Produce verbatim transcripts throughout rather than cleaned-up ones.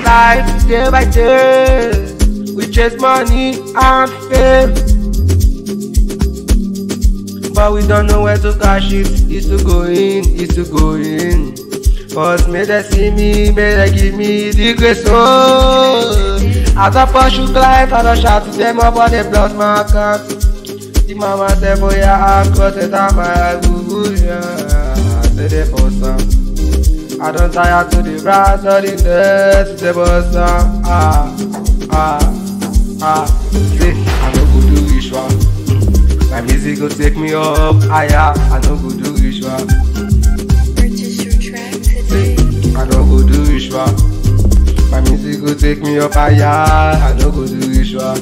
life day by day. We chase money and fame, but we don't know where to cash it. It's to go in, it's to go in. But may they see me, may they give me the grace. Oh, as I pursue life, I don't shout to them up on the blood my account. The mama said, boy, I have got it on my Google, yeah. I said, they for some. I don't tire to the rise or the death, the boss, ah, ah, ah. Say, I no go do ritual. My music go take me up higher. I no go do ritual. Purchase your track today. I no go do ritual. My music go take me up higher. I no go do ritual.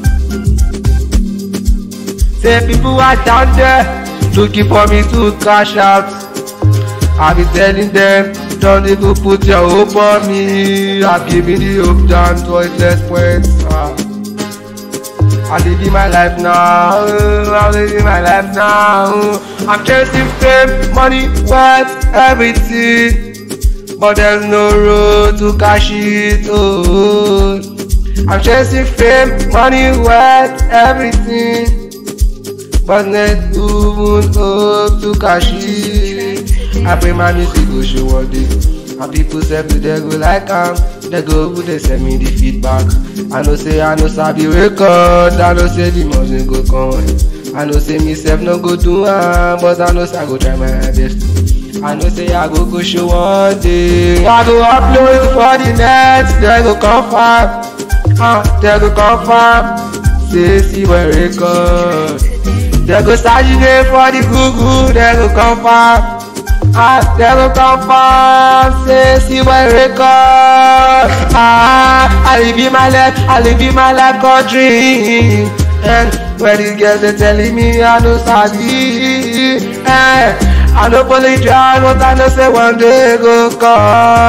Say people are down there looking for me to cash out. I be telling them, don't even put your hope on me. I give me the hope down to pointless points. Ah. I'm living my life now. I'm living my life now. I'm chasing fame, money, wealth, everything, but there's no road to cash it. Oh, I'm chasing fame, money, wealth, everything, but there's no hope to cash it. I pray my music go show one day, and people say me they go like am, they go who they send me the feedback. I know say I know sabi record, I know say the money go come. I know say me self no go do am, but I know say I go try my best. I know say I go go show one day, I go upload it for the net, they go confirm, ah, they go confirm. Say Seaboy record, they go search it for the Google, they go confirm. Ah, they go confirm, say Seaboy record. Ah, I live in my life, I live in my life country. And when these girls they telling me I know sabi, eh, I know police drive, but I know say one day go come.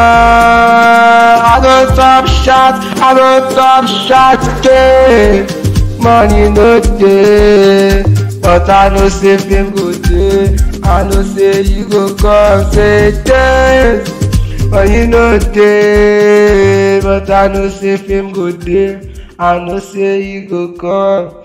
I go top shot, I go top shot today. Money no day, but I know say fame go day. I know say you go come say dance, but you know day, but I know say fame go day. I know say you go come.